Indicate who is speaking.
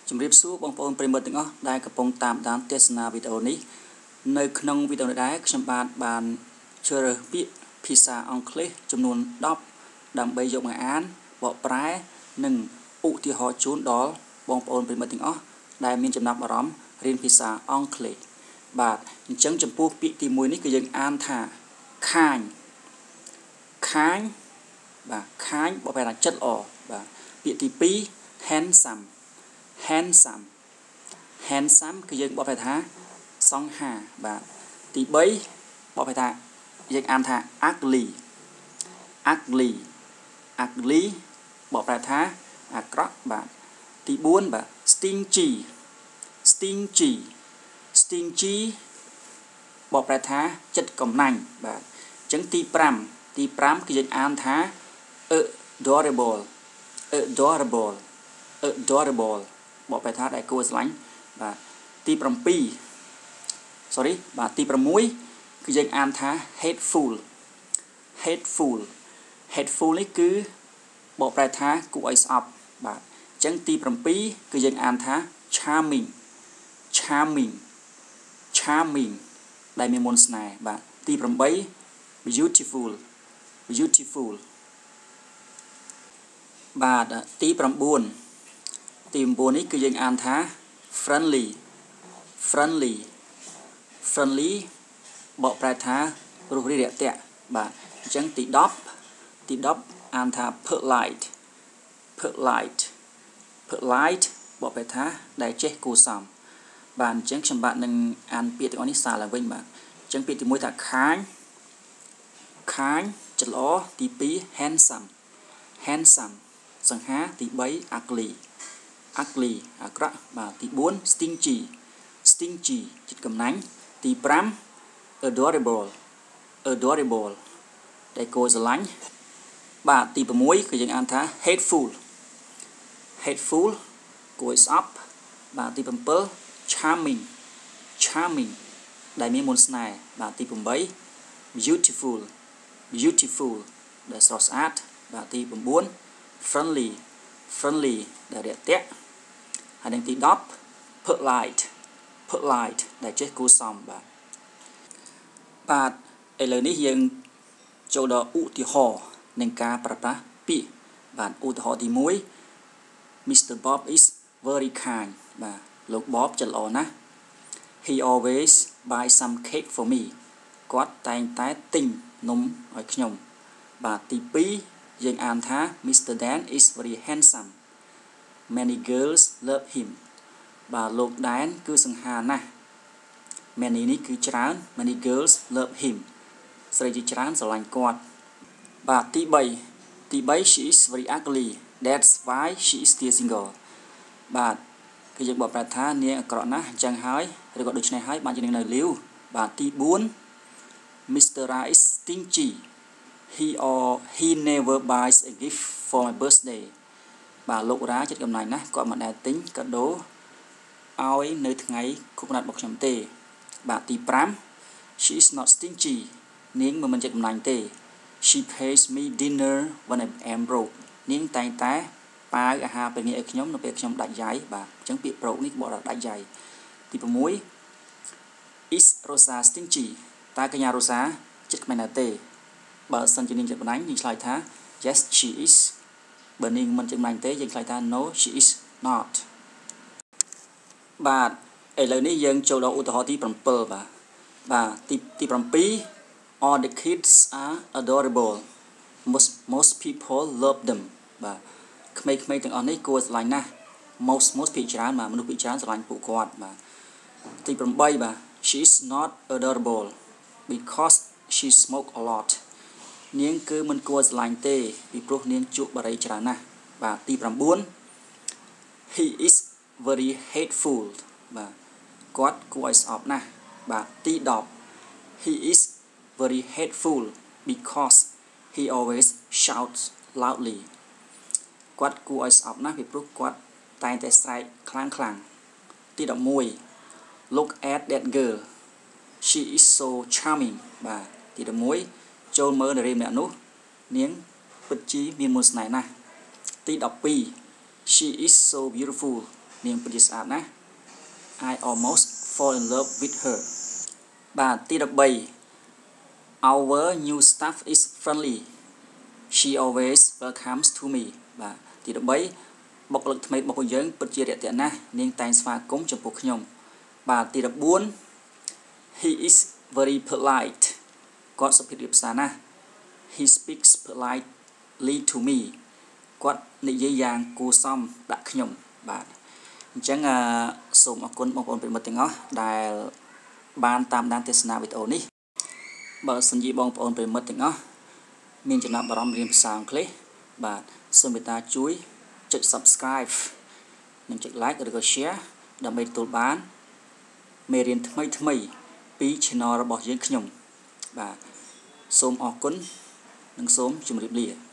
Speaker 1: ជំរាបសួរបងប្អូនប្រិយមិត្តទាំងអស់ដែលកំពុងតាមដានទស្សនាវីដេអូនេះនៅក្នុងវីដេអូនេះដែរខ្ញុំបានជ្រើសរើសពាក្យភាសាអង់គ្លេសចំនួន10ដើម្បីយកមកអានបកប្រែនិងឧទាហរណ៍ជូនដល់បងប្អូនប្រិយមិត្តទាំងអស់ដែលមានចំណាប់អារម្មណ៍រៀនភាសាអង់គ្លេសបាទអញ្ចឹងចំពោះពាក្យទី1នេះគឺយើងអានថាខាញបាទខាញបកប្រែថាចិត្តល្អបាទពាក្យទី2 handsome គឺយើងបកប្រែថាសង្ហាបាទទី3បកប្រែថាយើងអានថា ugly បកប្រែថាអាក្រក់បាទទី4បាទ stingy បកប្រែថាចិត្តកំណាញ់បាទអញ្ចឹងទី5គឺយើងអានថា adorable បកប្រែថាដែលគួរស្រឡាញ់បាទទី6គឺយើងអានថា hateful នេះគឺបកប្រែថាគួរឲ្យស្អប់បាទអញ្ចឹងទី7គឺយើងអានថា charming ដែលមានមន្តស្នេហ៍បាទទី8 beautiful បាទទី9នេះគឺយើងអានថា friendly បកប្រែថារួសរាយរាក់ទាក់បាទអញ្ចឹងទី10អានថា polite បកប្រែថាដែលចេះគួរសមបាទអញ្ចឹងខ្ញុំបាទនឹងអានពាក្យទាំងអស់នេះសារឡើងវិញបាទអញ្ចឹងពាក្យទី1ថាខាញចិត្តល្អទី2 handsome សង្ហាទី3 ugly អាក្រក់បាទទី4 stingy ចិត្តកំណាញ់ទី5 adorable ដែលគួរស្រឡាញ់បាទទី6គឺយើងអានថា hateful គួរឲ្យស្អប់បាទទី7 charming ដែលមានមន្តស្នេហ៍បាទទី8 beautiful ដែលស្រស់ស្អាតបាទទី9 friendly ដែលរាក់ទាក់ហើយនឹងទី10 polite ដែលចេះគួរសមបាទឥឡូវនេះយើងចូលដល់ឧទាហរណ៍នៃការប្រើប្រាស់ពាក្យបាទឧទាហរណ៍ទី1 Mr. Bob is very kind បាទលោក Bob ចិត្តល្អណាស់ He always buy some cake for me គាត់តែងតែទិញនំឲ្យខ្ញុំបាទទី2យើងអានថា Mr. Dan is very handsome Many girls love him បាទលោក Dan គឺសង្ហាណាស់ Many នេះគឺច្រើន Many girls love him ស្រីជាច្រើនស្រឡាញ់គាត់បាទទី3 She is very ugly That's why she is still single បាទគឺយើងបកប្រែថានាងអាក្រក់ណាស់អញ្ចឹងហើយឬក៏ដូច្នេះហើយបានជានាងនៅលីវបាទទី4 Mr. Ra is stingy He never buys a gift for my birthday បាទលោករ៉ាចិត្តកំណាញ់ណាស់គាត់មិនដែលទិញកាដូឲ្យនៅថ្ងៃខួបកំណើតរបស់ខ្ញុំទេបាទទី5 She is not stingy នាងមិនចិត្តកំណាញ់ទេ She pays me dinner when I am broke នាងតែងតែប៉ាវអាហារពេលនេះឲ្យខ្ញុំនៅពេលខ្ញុំដាច់យ៉ៃបាទអញ្ចឹងពាក្យ broke នេះបកថាដាច់យ៉ៃទី6 Is Rosa stingy តើកញ្ញា Rosa ចិត្តកំណាញ់ណាស់ទេបើសិនជានាងចិត្តកំណាញ់យើងឆ្លើយថា Yes she is បើនាងមិនចិត្តកំណាញ់ទេយើងឆ្លើយថា No she is not បាទឥឡូវនេះយើងចូលដល់ឧទាហរណ៍ទី7បាទទី7 All the kids are adorable most people love them បាទក្មេងៗទាំងអស់នេះគួរស្រឡាញ់ណាស់ most ភាគច្រើនបាទមនុស្សភាគច្រើនស្រឡាញ់ពួកគាត់បាទទី8បាទ She is not adorable because she smoke a lot នាងគឺមិនគួរស្រឡាញ់ទេពីព្រោះនាងជក់បារីច្រើនណាស់បាទទី9 He is very hateful បាទគាត់គួរឲ្យស្អប់ណាស់បាទទី10 He is very hateful because he always shouts loudly គាត់គួរឲ្យស្អប់ណាស់ពីព្រោះគាត់តែងតែស្រែកខ្លាំងទី11 Look at that girl she is so charming បាទទី11ចូលមើលនារីម្នាក់នោះនាងពិតជាមានមន្តស្នេហ៍ណាស់ទី12 She is so beautiful នាងពិតជាស្អាតណាស់ I almost fall in love with her បាទទី13 Our new staff is friendly she always welcomes to me បាទទី13បុគ្គលិកថ្មីរបស់យើងពិតជារាក់ទាក់ណាស់នាងតែងស្វាគមន៍ចំពោះខ្ញុំបាទទី14 He is very polite គាត់សុភាពរាបសារណាស់ He speaks politely to me គាត់និយាយយ៉ាងគួរសមដាក់ខ្ញុំបាទអញ្ចឹងសូមអរគុណបងប្អូនប្រិយមិត្តទាំងអស់ដែលបានតាមដានទស្សនាវីដេអូនេះបើសិនជាបងប្អូនប្រិយមិត្តទាំងអស់មានចំណាប់អារម្មណ៍រៀនភាសាអង់គ្លេសបាទសូមមេត្តាជួយចុច Subscribe និងចុច Like ឬក៏ Share ដើម្បីទទួលបានមេរៀនថ្មីពី Channel របស់យើងខ្ញុំបាទសូមអរគុណនិងសូមជម្រាបលា